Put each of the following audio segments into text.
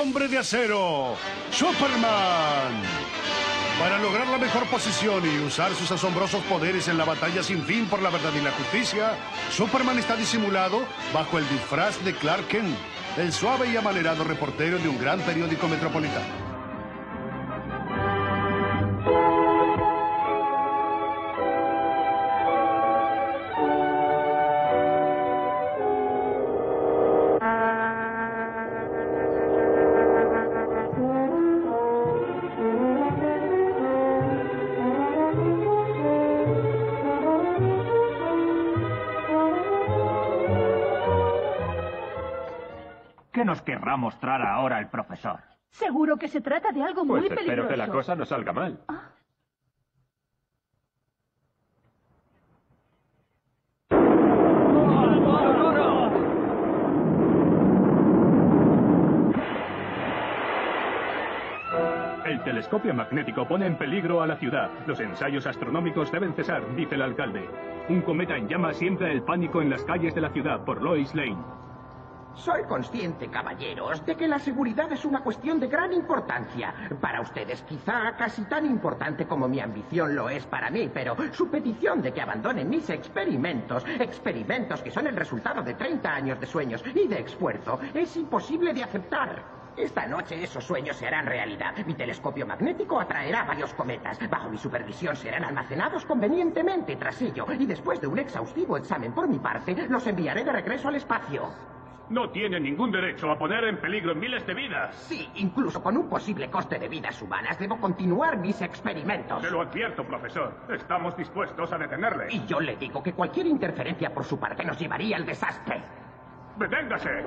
Hombre de Acero, Superman. Para lograr la mejor posición y usar sus asombrosos poderes en la batalla sin fin por la verdad y la justicia, Superman está disimulado bajo el disfraz de Clark Kent, el suave y amanerado reportero de un gran periódico metropolitano. ¿Qué nos querrá mostrar ahora el profesor? Seguro que se trata de algo muy peligroso. Espero que la cosa no salga mal. El telescopio magnético pone en peligro a la ciudad. Los ensayos astronómicos deben cesar, dice el alcalde. Un cometa en llamas siembra el pánico en las calles de la ciudad por Lois Lane. Soy consciente, caballeros, de que la seguridad es una cuestión de gran importancia. Para ustedes quizá casi tan importante como mi ambición lo es para mí, pero su petición de que abandone mis experimentos que son el resultado de 30 años de sueños y de esfuerzo, es imposible de aceptar. Esta noche esos sueños se harán realidad. Mi telescopio magnético atraerá varios cometas. Bajo mi supervisión serán almacenados convenientemente tras ello, y después de un exhaustivo examen por mi parte, los enviaré de regreso al espacio. No tiene ningún derecho a poner en peligro miles de vidas. Sí, incluso con un posible coste de vidas humanas, debo continuar mis experimentos. Se lo advierto, profesor. Estamos dispuestos a detenerle. Y yo le digo que cualquier interferencia por su parte nos llevaría al desastre. ¡Deténgase!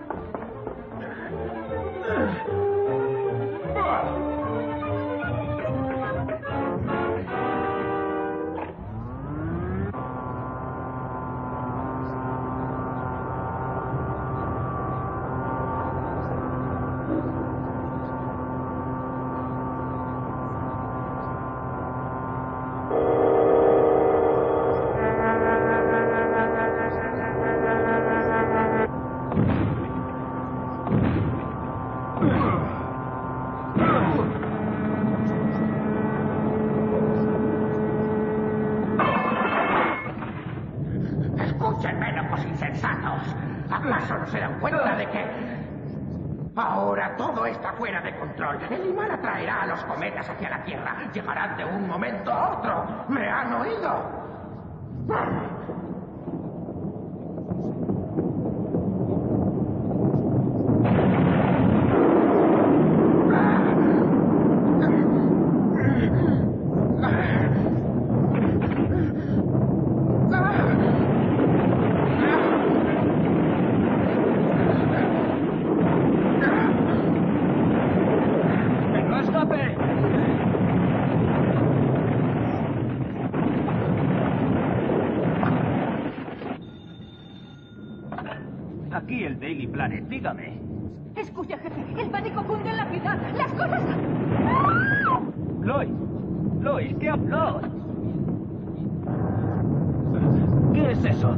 Escúchenme, locos insensatos. ¿Acaso no se dan cuenta de que ahora todo está fuera de control? El imán atraerá a los cometas hacia la Tierra. Llegarán de un momento a otro. ¿Me han oído? Aquí el Daily Planet, dígame. Escucha, jefe, el pánico cunde en la ciudad. Las cosas... Lois, ¿qué habló? ¿Qué es eso?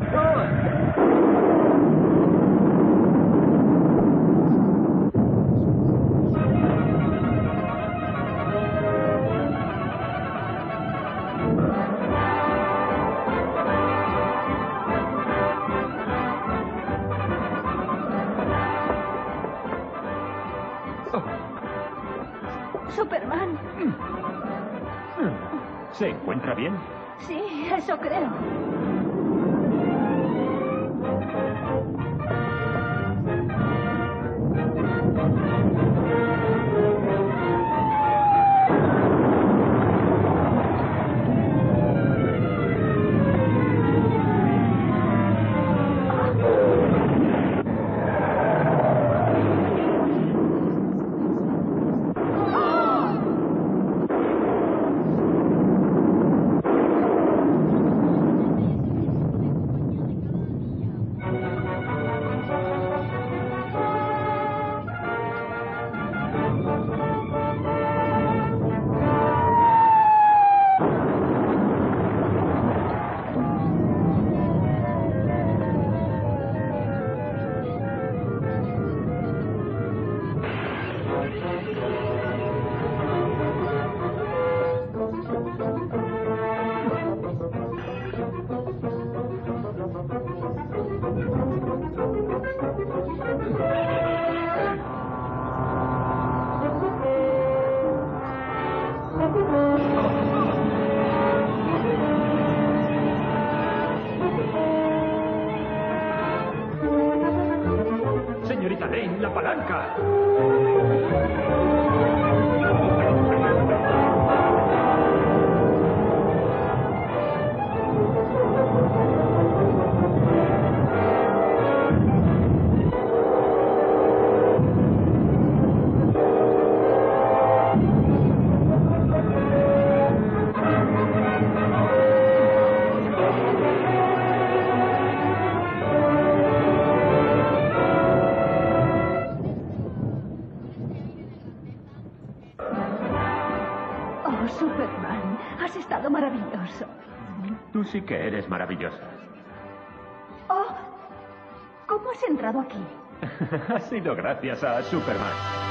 Superman. ¿Se encuentra bien? Sí, eso creo. palanca! Oh, Superman, has estado maravilloso. Tú sí que eres maravillosa. Oh, ¿cómo has entrado aquí? Ha sido gracias a Superman.